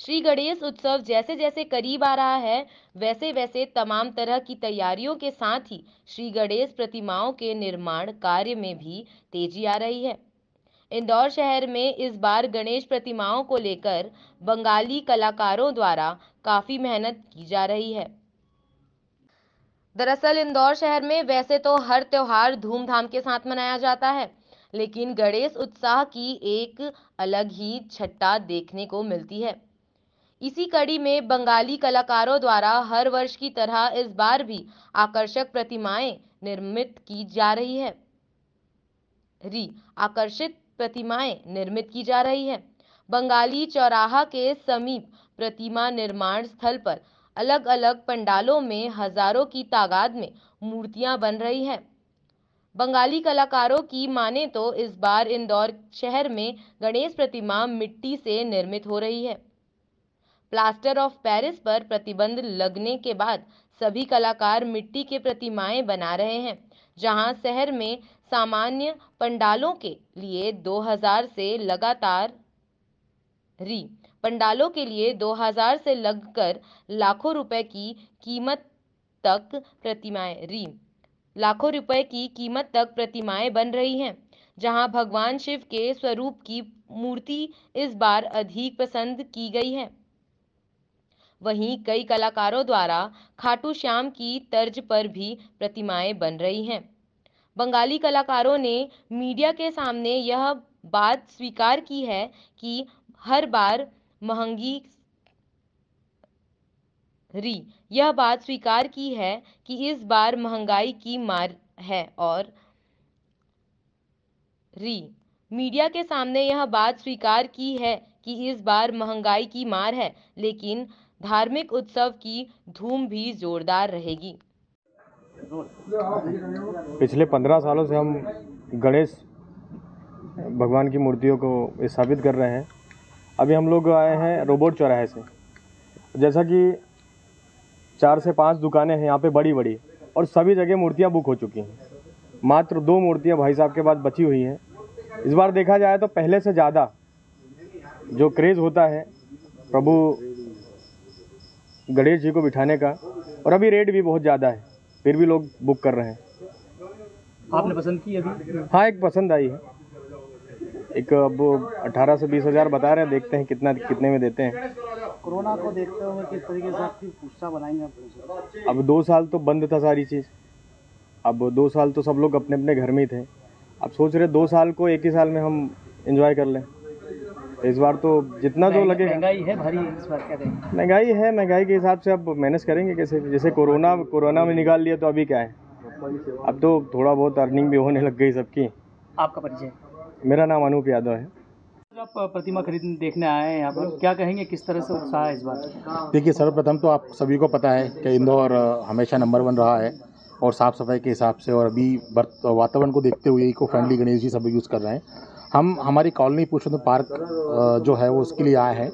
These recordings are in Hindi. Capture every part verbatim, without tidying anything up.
श्री गणेश उत्सव जैसे जैसे करीब आ रहा है, वैसे वैसे तमाम तरह की तैयारियों के साथ ही श्री गणेश प्रतिमाओं के निर्माण कार्य में भी तेजी आ रही है। इंदौर शहर में इस बार गणेश प्रतिमाओं को लेकर बंगाली कलाकारों द्वारा काफी मेहनत की जा रही है। दरअसल इंदौर शहर में वैसे तो हर त्योहार धूमधाम के साथ मनाया जाता है, लेकिन गणेश उत्साह की एक अलग ही छट्टा देखने को मिलती है। इसी कड़ी में बंगाली कलाकारों द्वारा हर वर्ष की तरह इस बार भी आकर्षक प्रतिमाएं निर्मित की जा रही है री आकर्षित प्रतिमाएं निर्मित की जा रही है। बंगाली चौराहा के समीप प्रतिमा निर्माण स्थल पर अलग अलग पंडालों में हजारों की तादाद में मूर्तियां बन रही हैं। बंगाली कलाकारों की माने तो इस बार इंदौर शहर में गणेश प्रतिमा मिट्टी से निर्मित हो रही है। प्लास्टर ऑफ पेरिस पर प्रतिबंध लगने के बाद सभी कलाकार मिट्टी के प्रतिमाएं बना रहे हैं, जहां शहर में सामान्य पंडालों के लिए दो हज़ार से लगातार री पंडालों के लिए दो हज़ार से लगकर लाखों रुपए की कीमत तक प्रतिमाएं री लाखों रुपए की कीमत तक प्रतिमाएं बन रही हैं, जहां भगवान शिव के स्वरूप की मूर्ति इस बार अधिक पसंद की गई है। वहीं कई कलाकारों द्वारा खाटू श्याम की तर्ज पर भी प्रतिमाएं बन रही हैं। बंगाली कलाकारों ने मीडिया के सामने यह बात स्वीकार की है कि हर बार महंगी री यह बात स्वीकार की है कि इस बार महंगाई की मार है और री मीडिया के सामने यह बात स्वीकार की है कि इस बार महंगाई की मार है, लेकिन धार्मिक उत्सव की धूम भी जोरदार रहेगी। पिछले पंद्रह सालों से हम गणेश भगवान की मूर्तियों को स्थापित कर रहे हैं। अभी हम लोग आए हैं रोबोट चौराहे से। जैसा कि चार से पांच दुकानें हैं यहाँ पे बड़ी बड़ी, और सभी जगह मूर्तियाँ बुक हो चुकी हैं। मात्र दो मूर्तियाँ भाई साहब के पास बची हुई हैं। इस बार देखा जाए तो पहले से ज़्यादा जो क्रेज़ होता है प्रभु गणेश जी को बिठाने का, और अभी रेट भी बहुत ज़्यादा है, फिर भी लोग बुक कर रहे हैं। आपने पसंद की अभी? हाँ, एक पसंद आई है। एक अब अठारह से बीस हज़ार बता रहे हैं, देखते हैं कितना कितने में देते हैं। कोरोना को देखते हुए किस तरीके से आपकी उत्साह बनाएंगे आप? अब दो साल तो बंद था सारी चीज़, अब दो साल तो सब लोग अपने अपने घर में ही थे। अब सोच रहे दो साल को एक ही साल में हम एंजॉय कर लें। इस बार तो जितना जो लगेगा। महंगाई है भारी इस बार, क्या कहेंगे? महंगाई है, महंगाई के हिसाब से अब मैनेज करेंगे कैसे। जैसे कोरोना कोरोना में निकाल लिया तो अभी क्या है, अब तो थोड़ा बहुत अर्निंग भी होने लग गई सबकी। आपका परिचय? मेरा नाम अनूप यादव है। आप प्रतिमा खरीदने देखने आए हैं यहाँ पर, क्या कहेंगे किस तरह से उत्साह है इस बार? देखिए, सर्वप्रथम तो आप सभी को पता है कि इंदौर हमेशा नंबर वन रहा है और साफ़ सफाई के हिसाब से, और अभी वातावरण को देखते हुए इको फ्रेंडली गणेश जी सब यूज़ कर रहे हैं। हम हमारी कॉलोनी पुरुषोत्तम पार्क जो है वो उसके लिए आए हैं,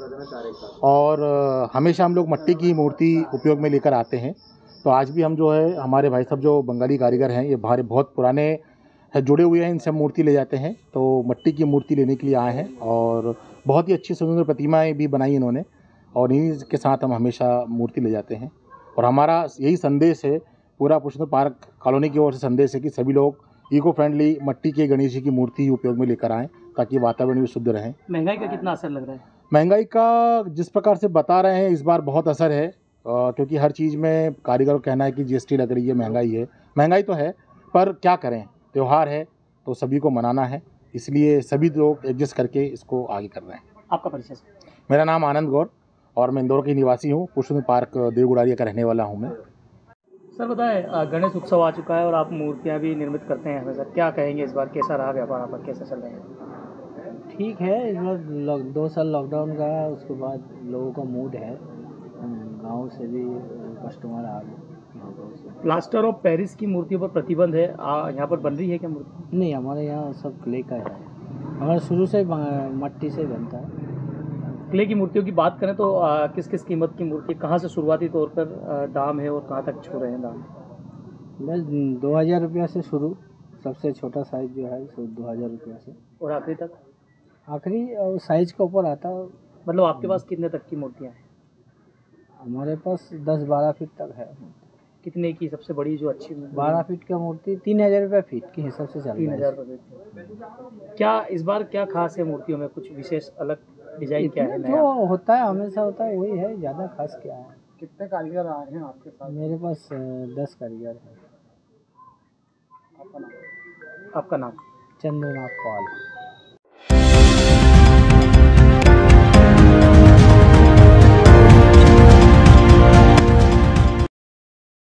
और हमेशा हम लोग मिट्टी की मूर्ति उपयोग में लेकर आते हैं। तो आज भी हम जो है हमारे भाई साहब जो बंगाली कारीगर हैं, ये हमारे बहुत पुराने है जुड़े हुए हैं, इनसे हम मूर्ति ले जाते हैं। तो मिट्टी की मूर्ति लेने के लिए आए हैं, और बहुत ही अच्छी सुंदर प्रतिमाएं भी बनाई इन्होंने, और इन्हीं के साथ हम हमेशा मूर्ति ले जाते हैं। और हमारा यही संदेश है, पूरा पुरुषोत्तम पार्क कॉलोनी की ओर से संदेश है कि सभी लोग इको फ्रेंडली मिट्टी के गणेश जी की मूर्ति उपयोग में लेकर आएँ, ताकि वातावरण भी शुद्ध रहे। महंगाई का कितना असर लग रहा है? महंगाई का जिस प्रकार से बता रहे हैं इस बार बहुत असर है, क्योंकि हर चीज़ में कारीगर का कहना है कि जीएसटी लग रही है, महंगाई है। महंगाई तो है, पर क्या करें, त्यौहार है तो सभी को मनाना है, इसलिए सभी लोग एडजस्ट करके इसको आगे कर रहे हैं। आपका परिचय? मेरा नाम आनंद गौर, और मैं इंदौर की निवासी हूँ। पुरुषोत्तम पार्क देवगुड़ारिया का रहने वाला हूँ मैं। सर बताएं, गणेश उत्सव आ चुका है और आप मूर्तियाँ भी निर्मित करते हैं हमेशा, क्या कहेंगे इस बार कैसा रहा व्यापार आपका, कैसा चल रहा है? ठीक है, इस बार दो साल लॉकडाउन का, उसके बाद लोगों का मूड है, गांव से भी कस्टमर आ गए। प्लास्टर ऑफ पेरिस की मूर्तियों पर प्रतिबंध है, यहाँ पर बन रही है क्या मूर्ति? नहीं, हमारे यहाँ सब क्ले का है, हमारा शुरू से मिट्टी से बनता है। क्ले की मूर्तियों की बात करें तो आ, किस किस कीमत की मूर्ति, कहाँ से शुरुआती तौर पर दाम है और कहाँ तक छू रहे हैं दाम? बस दो हज़ार रुपया से शुरू, सबसे छोटा साइज जो है सो दो हज़ार रुपया से, और आखिरी तक? आखिरी साइज के ऊपर आता है, मतलब आपके पास कितने तक की मूर्तियाँ हैं? हमारे पास दस बारह फीट तक है। कितने की सबसे बड़ी जो अच्छी मूर्ति? बारह फीट का मूर्ति तीन हज़ार रुपये फीट के हिसाब से चल तीन रहा हज़ार है। रुपये। क्या इस बार क्या खास है मूर्तियों में? कुछ विशेष अलग डिजाइन क्या है इतना नया? जो होता है हमेशा होता है वही है, ज़्यादा खास क्या है। कितने कारीगर आ रहे हैं आपके साथ? मेरे पास अ, दस कारीगर है। आपका नाम? आपका नाम? चंद्रनाथ पाल।